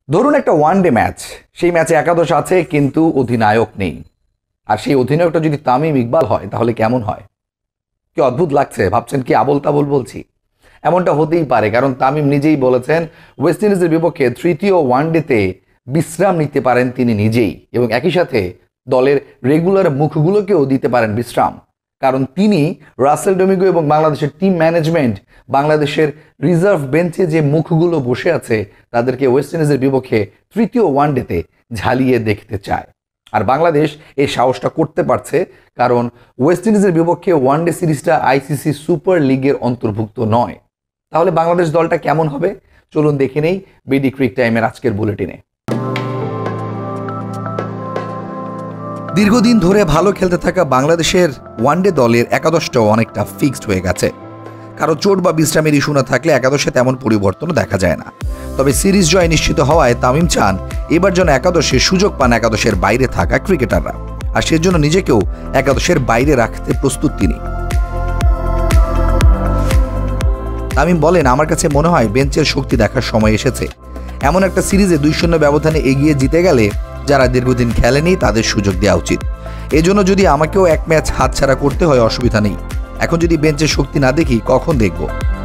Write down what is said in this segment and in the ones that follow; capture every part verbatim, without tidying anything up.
ধরুন একটা one day match, সেই ম্যাচে একাদশ আছে কিন্তু অধিনায়ক নেই, আর সেই অধিনায়কটা যদি তামিম ইকবাল হয় তাহলে কেমন হয়? কি অদ্ভুত লাগছে, ভাবছেন কি আবল তাবল বলছি? এমনটা হতেই পারে, কারণ তামিম নিজেই বলেছেন ওয়েস্ট ইন্ডিজের বিপক্ষে তৃতীয় ওয়ানডেতে বিশ্রাম নিতে পারেন তিনি নিজেই, এবং একই সাথে দলের রেগুলার মুখগুলোকেও দিতে পারেন বিশ্রাম, কারণ তিনি রাসেল ডোমিগো এবং বাংলাদেশের টিম ম্যানেজমেন্ট বাংলাদেশের রিজার্ভ বেঞ্চে যে মুখগুলো বসে আছে তাদেরকে ওয়েস্ট ইন্ডিজের বিপক্ষে তৃতীয় ওয়ানডেতে ঝালিয়ে দেখতে চায়। আর বাংলাদেশ এই সাহসটা করতে পারছে কারণ ওয়েস্ট ইন্ডিজের বিপক্ষে ওয়ানডে সিরিজটা আইসিসি সুপার লিগের অন্তর্ভুক্ত নয়। তাহলে বাংলাদেশ দলটা কেমন হবে চলুন দেখে নেই বিডি ক্রিক টাইমের আজকের বুলেটিনে। দীর্ঘদিন ধরে ভালো খেলতে থাকা বাংলাদেশের ওয়ানডে দলের একাদশটাও অনেকটা ফিক্সড হয়ে গেছে। কারো চোট বা বিশ্রামের ইস্যু না থাকলে একাদশে তেমন পরিবর্তনও দেখা যায় না। তবে সিরিজ জয় নিশ্চিত হওয়ায় তামিম চান এবার যেন একাদশে সুযোগ পান একাদশের বাইরে থাকা ক্রিকেটাররা, আর সেজন্য নিজেকেও একাদশের বাইরে রাখতে প্রস্তুত তিনি। তামিম বলেন, আমার কাছে মনে হয় বেঞ্চের শক্তি দেখার সময় এসেছে। এমন একটা সিরিজে দুই শূন্য ব্যবধানে এগিয়ে জিতে গেলে যারা দীর্ঘদিন খেলেনি তাদের সুযোগ দেওয়া উচিত। এজন্য যদি আমাকেও এক ম্যাচ হাতছাড়া করতে হয় অসুবিধা নেই। এখন যদি বেঞ্চের শক্তি না দেখি কখন দেখব?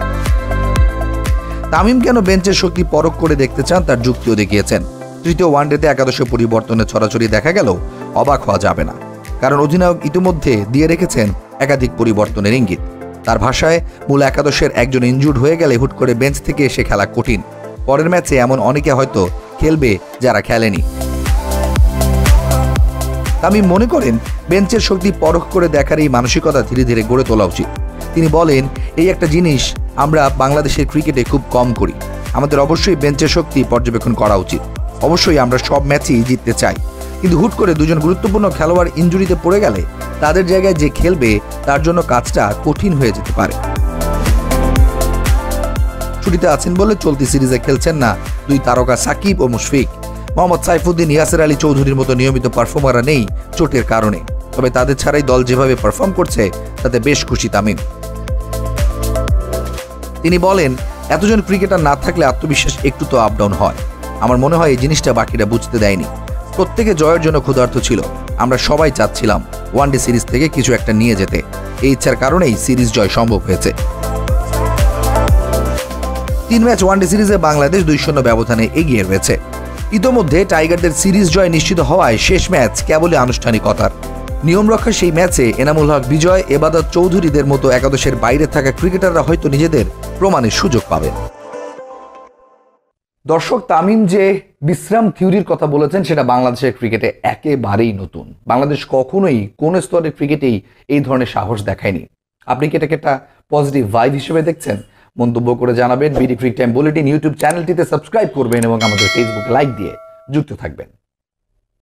তামিম কেন বেঞ্চের শক্তি পরখ করে দেখতে চান তার যুক্তিও দেখিয়েছেন। তৃতীয় ওয়ানডেতে একাদশে পরিবর্তনের ছড়াছড়ি দেখা গেল অবাক হওয়া যাবে না, কারণ অধিনায়ক ইতিমধ্যে দিয়ে রেখেছেন একাধিক পরিবর্তনের ইঙ্গিত। তার ভাষায় মূল একাদশের একজন ইনজুর্ড হয়ে গেলে হুট করে বেঞ্চ থেকে এসে খেলা কঠিন। পরের ম্যাচে এমন অনেকে হয়তো খেলবে যারা খেলেনি। তামিম মনে করেন বেঞ্চের শক্তি পরখ করে দেখার এই মানসিকতা ধীরে ধীরে গড়ে তোলা উচিত। তিনি বলেন, এই একটা জিনিস আমরা বাংলাদেশের ক্রিকেটে খুব কম করি। আমাদের অবশ্যই বেঞ্চের শক্তি পর্যবেক্ষণ করা উচিত। অবশ্যই আমরা সব ম্যাচই জিততে চাই, কিন্তু হুট করে দুজন গুরুত্বপূর্ণ খেলোয়াড় ইনজুরিতে পড়ে গেলে তাদের জায়গায় যে খেলবে তার জন্য কাজটা কঠিন হয়ে যেতে পারে। ছুটিতে আছেন বলে চলতি সিরিজে খেলছেন না দুই তারকা সাকিব ও মুশফিক। মোহাম্মদ সাইফুদ্দিন, ইয়াসির আলী চৌধুরীর মতো নিয়মিত পারফর্মাররা নেই চোটের কারণে। তবে তাদের ছাড়াই দল যেভাবে পারফর্ম করছে তাতে বেশ খুশি তামিম। তিনি বলেন, এতজন ক্রিকেটার না থাকলে আত্মবিশ্বাস একটু তো আপ ডাউন হয়। আমার মনে হয় এই জিনিসটা বাকিরা বুঝতে দেয়নি। প্রত্যেকে জয়ের জন্য ক্ষুধার্ত ছিল। আমরা সবাই চাচ্ছিলাম ওয়ানডে সিরিজ থেকে কিছু একটা নিয়ে যেতে। এই ইচ্ছার কারণেই সিরিজ জয় সম্ভব হয়েছে। তিন ম্যাচ ওয়ানডে সিরিজে বাংলাদেশ দুই শূন্য ব্যবধানে এগিয়ে রয়েছে। ইতোমধ্যে টাইগারদের সিরিজ জয় নিশ্চিত হওয়ায় শেষ ম্যাচ কেবলই আনুষ্ঠানিকতার। নিয়ম রক্ষা সেই ম্যাচে এনামুল হক বিজয়, এবাদত চৌধুরীদের মতো একাদশের বাইরে থাকা ক্রিকেটাররা হয়তো নিজেদের প্রমাণের সুযোগ পাবেন। দর্শক, তামিম যে বিশ্রাম থিওরির কথা বলেছেন সেটা বাংলাদেশের ক্রিকেটে একেবারেই নতুন। বাংলাদেশ কখনোই কোন স্তরের ক্রিকেটেই এই ধরনের সাহস দেখায়নি। আপনি কি এটাকে একটা পজিটিভ ভাইব হিসেবে দেখছেন? মন্তব্য করে জানাবেন। BD cric time bulletin YouTube চ্যানেলটিতে সাবস্ক্রাইব করবেন এবং আমাদের ফেসবুকে লাইক দিয়ে যুক্ত থাকবেন।